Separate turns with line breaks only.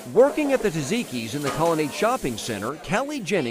Working at the Tzatziki's in the Colonnade Shopping Center, Kelly Jennings